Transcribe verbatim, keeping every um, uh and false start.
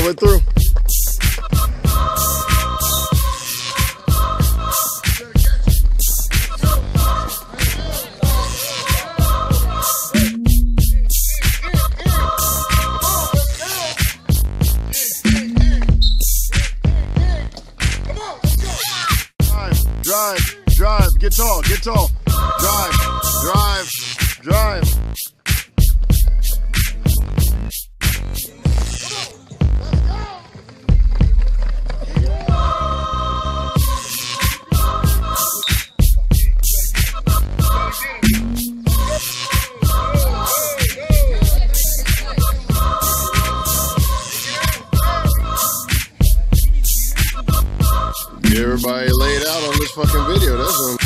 way through. Drive, drive, get tall, get tall. Drive, drive, drive. Everybody laid out on this fucking video. That's